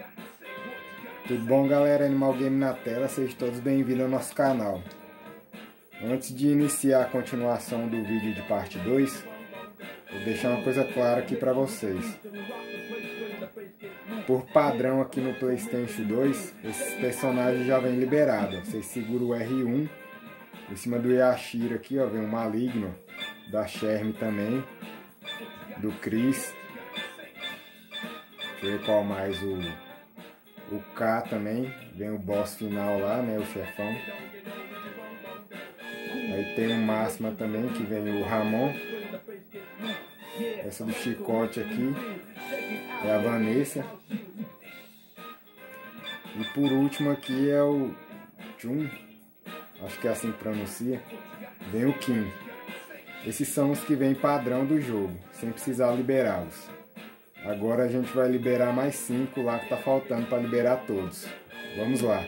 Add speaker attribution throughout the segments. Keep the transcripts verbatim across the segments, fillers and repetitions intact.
Speaker 1: Tudo bom, galera? Animal Game na tela, sejam todos bem-vindos ao nosso canal. Antes de iniciar a continuação do vídeo de parte dois, vou deixar uma coisa clara aqui para vocês. Por padrão aqui no PlayStation dois, esses personagens já vêm liberados. Vocês seguram o R um, em cima do Yashiro aqui, ó, vem o Maligno, da Sherm também, do Chris. Deixa eu ver qual mais, o, o K também, vem o boss final lá, né, o chefão. Aí tem o Máxima também, que vem o Ramon. Essa do chicote aqui é a Vanessa. E por último aqui é o Chun, acho que é assim que pronuncia, vem o Kim. Esses são os que vêm padrão do jogo, sem precisar liberá-los. Agora a gente vai liberar mais cinco lá que tá faltando para liberar todos. Vamos lá.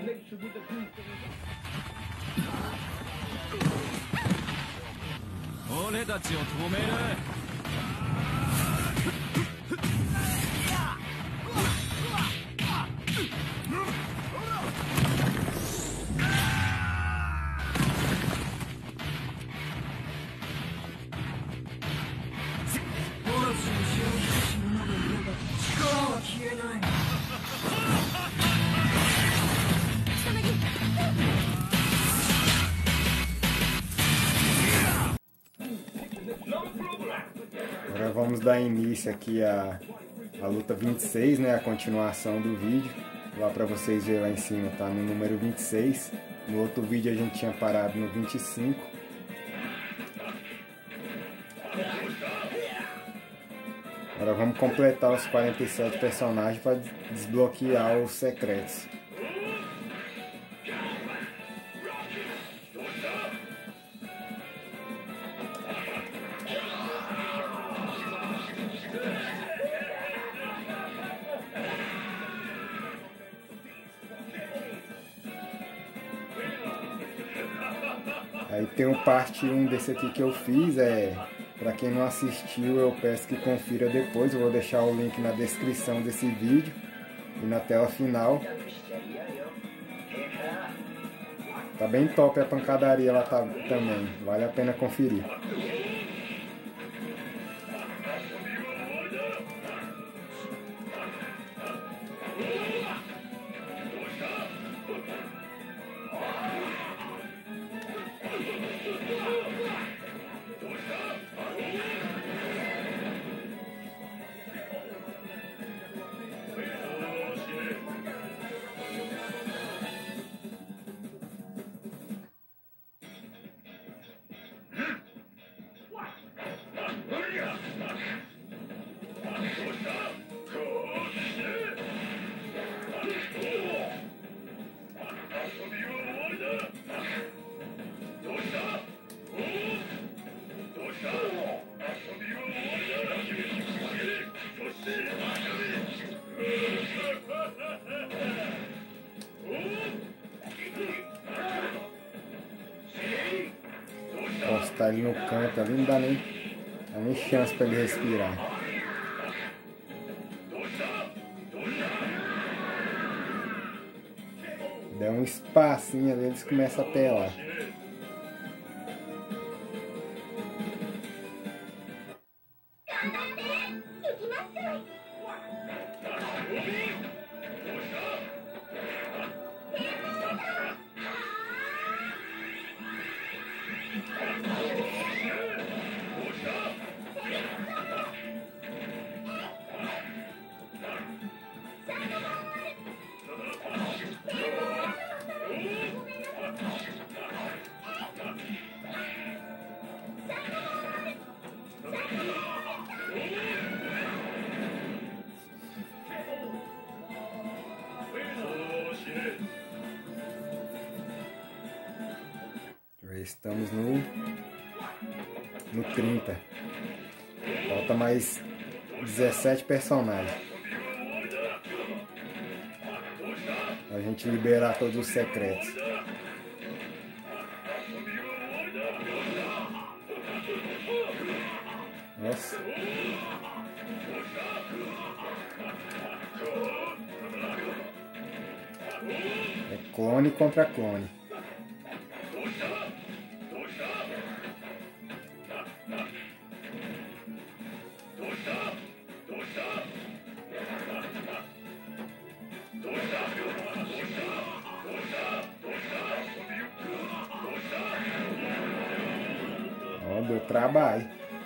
Speaker 1: Agora vamos dar início aqui a, a luta vinte e seis, né, a continuação do vídeo. Lá para vocês verem lá em cima, tá no número vinte e seis. No outro vídeo a gente tinha parado no vinte e cinco. Agora vamos completar os quarenta e sete personagens para desbloquear os secretos. Aí tem o parte um desse aqui que eu fiz, é, para quem não assistiu eu peço que confira depois, eu vou deixar o link na descrição desse vídeo e na tela final. Tá bem top a pancadaria lá tá, também, vale a pena conferir. Postar ele no canto ali, não dá nem, dá nem chance para ele respirar. Der um espacinho ali, eles começam a pelar. Estamos no, no trinta. Falta mais dezessete personagens. A gente liberar todos os secretos. Nossa. clone contra clone. Ó, deu trabalho.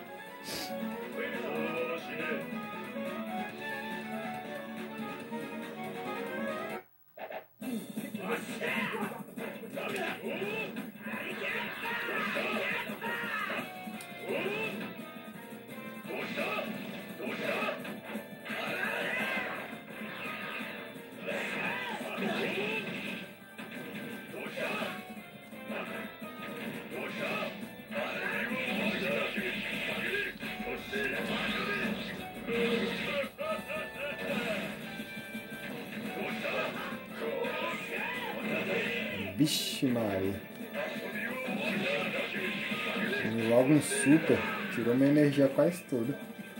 Speaker 1: Vixe Maria. E logo um super. Tirou minha energia quase toda.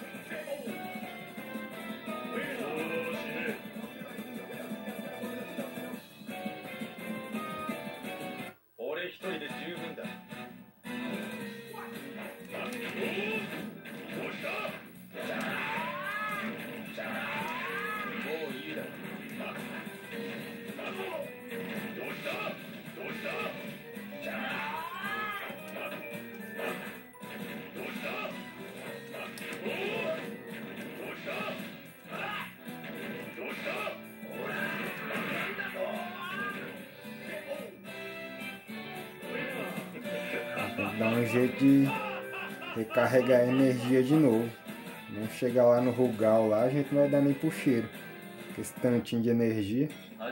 Speaker 1: Tem que dar um jeito de recarregar a energia de novo. Não chegar lá no Rugal lá, a gente não vai dar nem pro cheiro. Com esse tantinho de energia.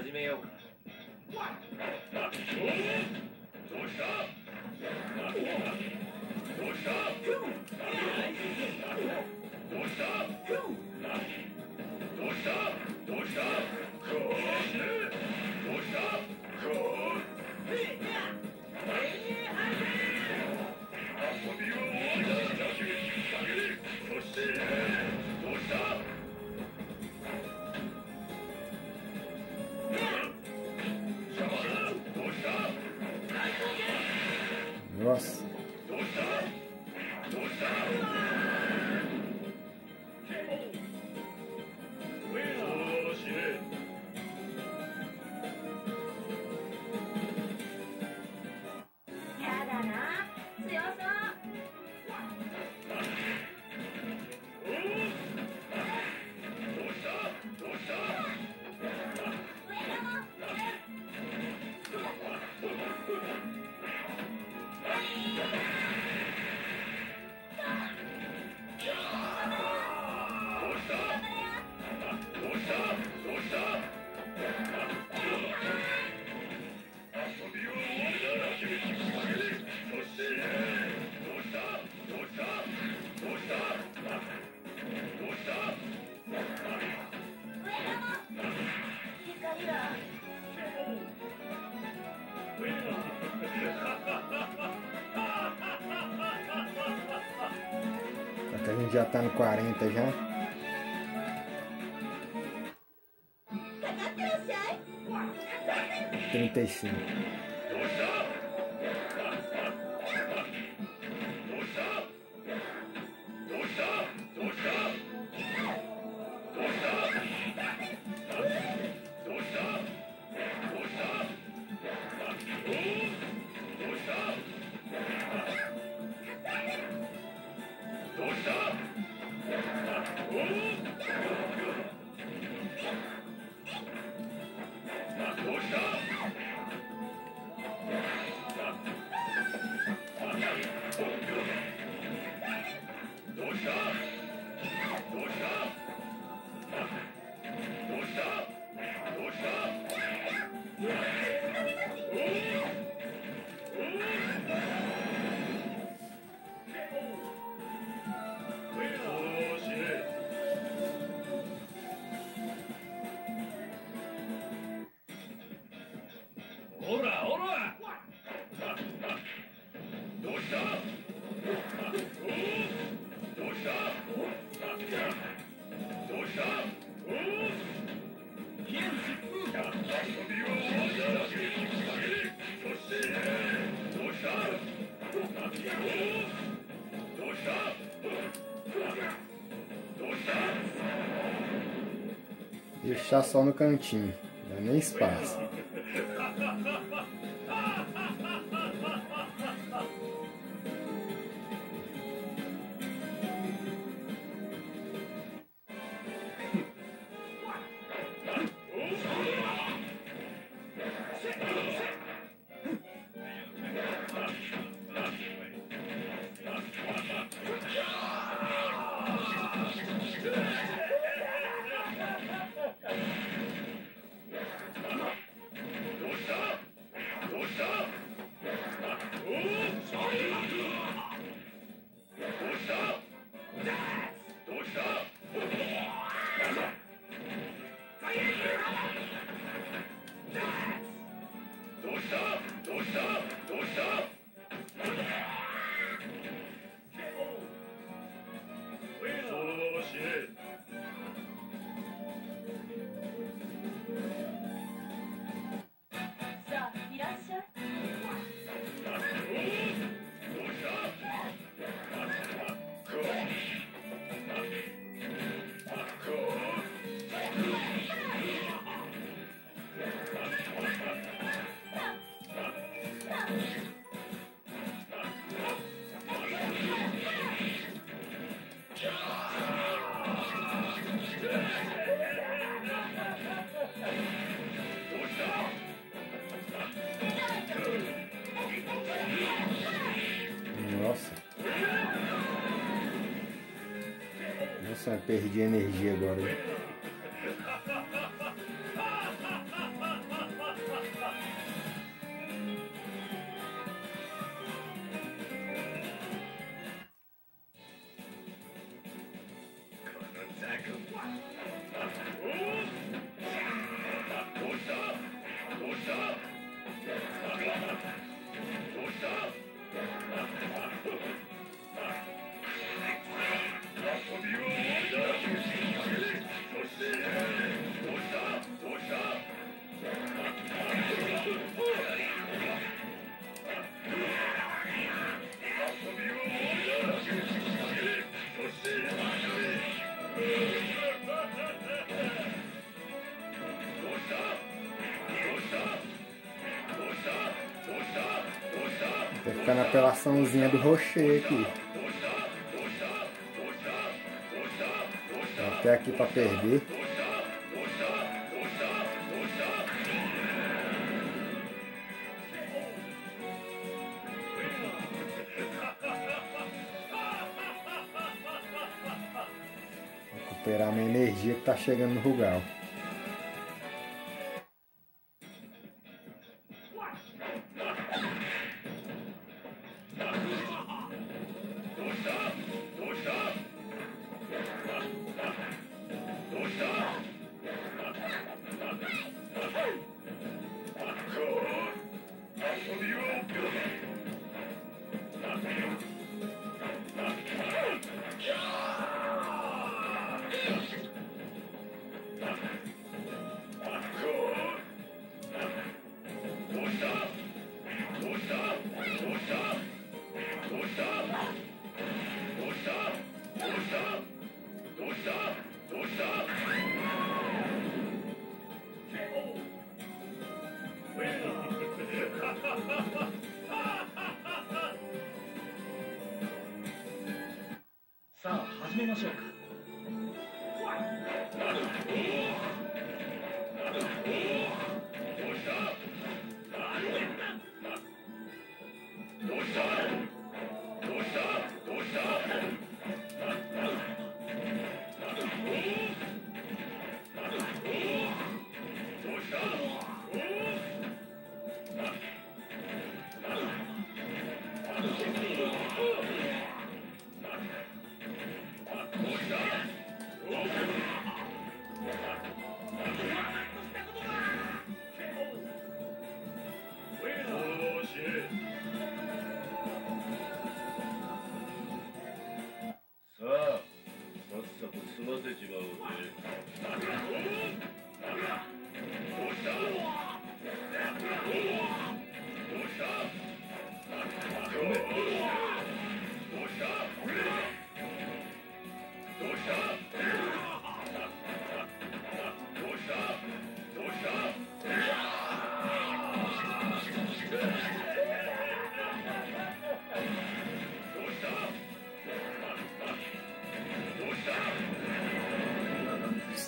Speaker 1: Nossa. Aqui a gente já tá no quarenta já. trinta e cinco. Deixar só no cantinho, não dá nem espaço. Nossa. Nossa, perdi energia agora. Hein? Vai ficar na apelaçãozinha do Rocher aqui. Até aqui para perder. Recuperar minha energia que tá chegando no Rugal.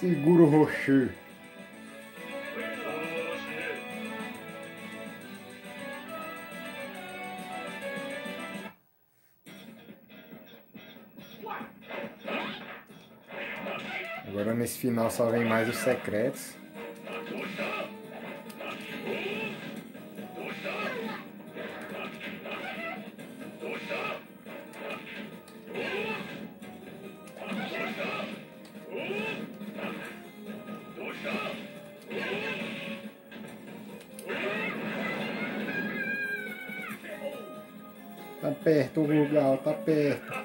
Speaker 1: Segura o rocher. Agora nesse final só vem mais os secretos. Tá perto o Rugal, tá perto.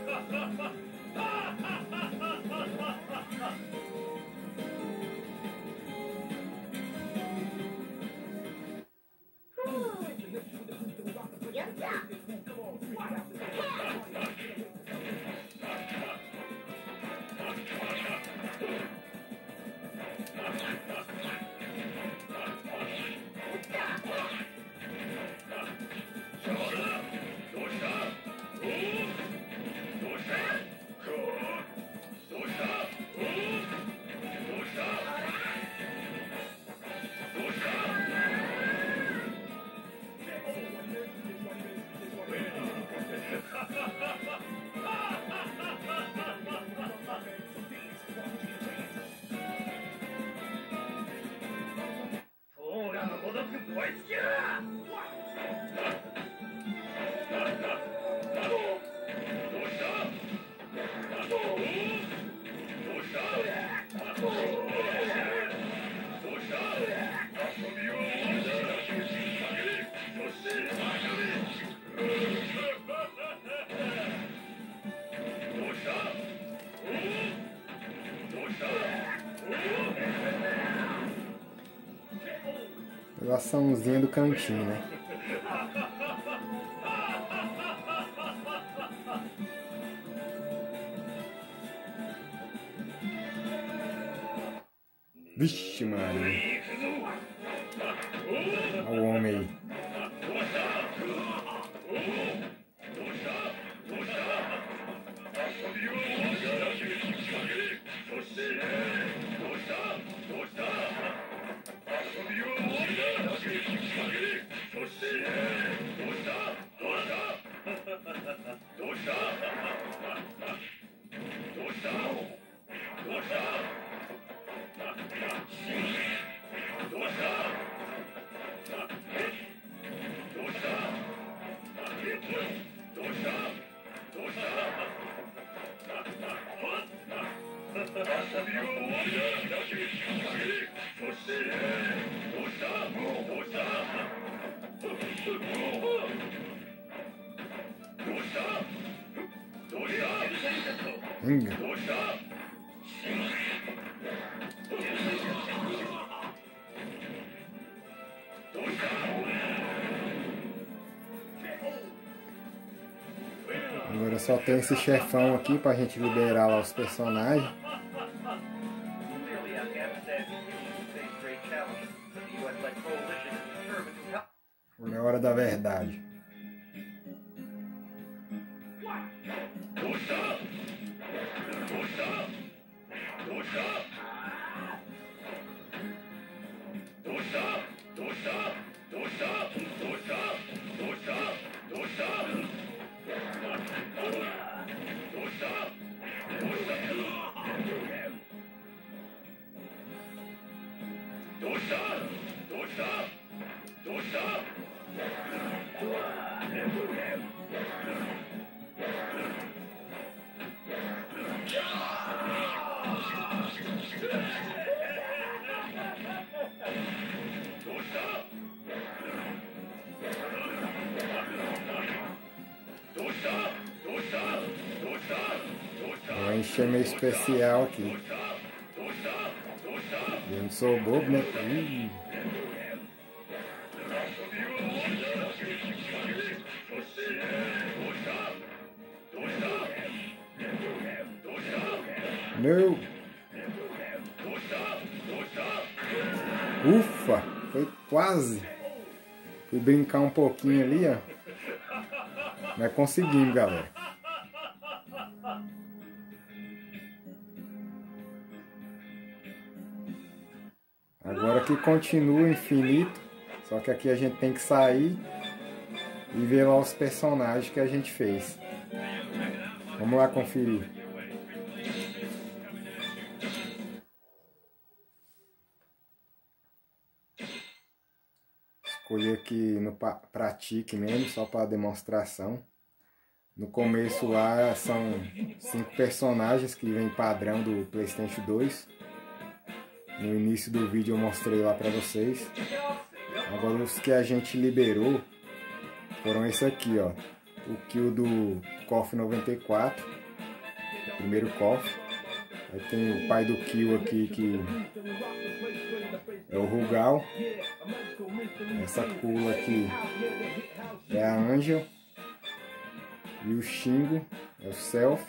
Speaker 1: Relaçãozinha do cantinho, né? Vixe, mano. Olha o homem aí. Inga. Agora só tem esse chefão aqui pra gente liberar lá os personagens. Agora é a hora da verdade. Vou encher meu especial aqui. Eu não sou bobo, né? Hum. Não. Ufa, foi quase. Fui brincar um pouquinho ali, ó. Mas conseguimos, galera. Agora aqui continua infinito, só que aqui a gente tem que sair e ver lá os personagens que a gente fez. Vamos lá conferir. Escolhi aqui no Pratique mesmo, só para demonstração. No começo lá são cinco personagens que vem padrão do PlayStation dois. No início do vídeo eu mostrei lá para vocês. Agora os que a gente liberou foram esse aqui, ó. O kill do KOF noventa e quatro. Primeiro KOF. Aí tem o pai do kill aqui que é o Rugal. Essa Kula aqui é a Angel. E o Shingo é o Self.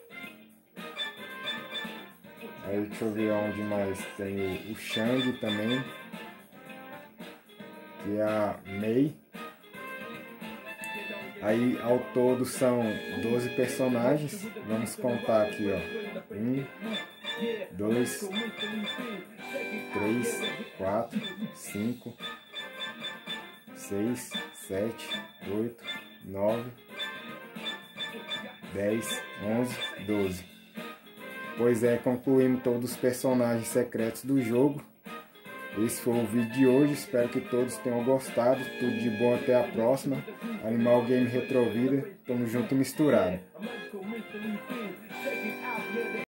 Speaker 1: Aí deixa eu ver onde mais tem o Shang também, que é a Mei. Aí ao todo são doze personagens. Vamos contar aqui, ó. um, dois, três, quatro, cinco, seis, sete, oito, nove, dez, onze, doze. Pois é, concluímos todos os personagens secretos do jogo. Esse foi o vídeo de hoje, espero que todos tenham gostado. Tudo de bom, até a próxima. Animal Game Retrovida, tamo junto e misturado.